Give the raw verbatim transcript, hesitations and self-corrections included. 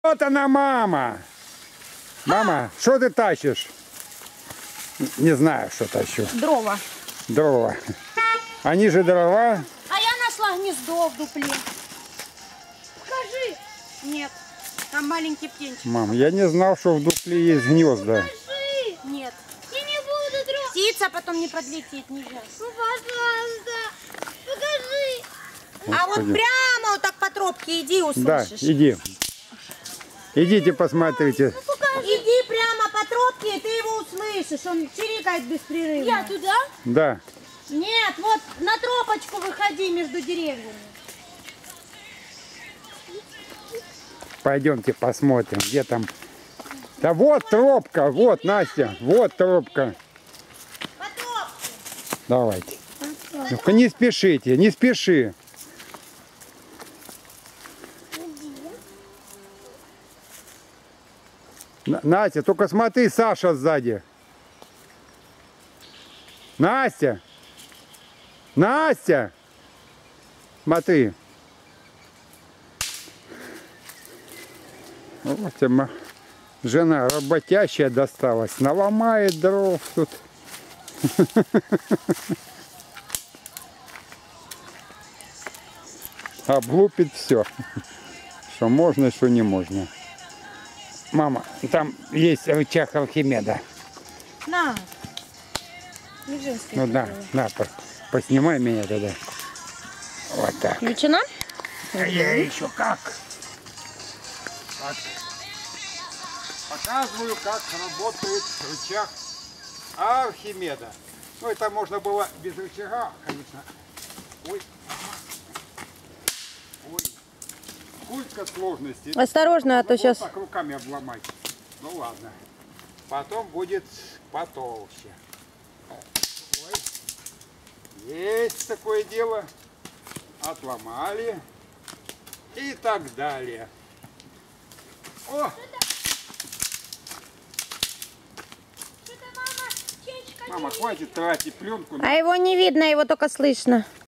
Вот она, мама. Мама, что ты тащишь? Не знаю, что тащу. Дрова. Дрова. Они же дрова. А я нашла гнездо в дупле. Покажи. Нет, там маленький птенчик. Мам, я не знал, что в дупле есть гнезда. Покажи. Нет. Я не буду трогать. Птица потом не подлетит нельзя. Ну, пожалуйста, покажи. Господи. А вот прямо вот так по тропке иди, Да, услышишь. иди. Идите посмотрите. Ну, иди прямо по тропке, и ты его услышишь. Он чирикает беспрерывно. Я туда? Да. Нет, вот на тропочку выходи между деревьями. Пойдемте посмотрим, где там. Да вот тропка, вот, Настя, вот тропка. По тропке. Давайте. Ну-ка не спешите, не спеши. Настя, только смотри, Саша сзади. Настя! Настя! Смотри. Вот ему жена работящая досталась. Наломает дров тут. Облупит все. Что можно, что не можно. Мама, там есть рычаг Архимеда. На. Не женский. Ну да, на, по, поснимай меня тогда. Вот так. Включена? А я еще как? Так. Показываю, как работает рычаг Архимеда. Ну, это можно было без рычага, конечно. Ой, ой. Сколько сложностей. Осторожно, а то Вот сейчас... так руками обломать. Ну ладно. Потом будет потолще. Ой. Есть такое дело. Отломали. И так далее. О! Мама, хватит тратить пленку. А его не видно, его только слышно.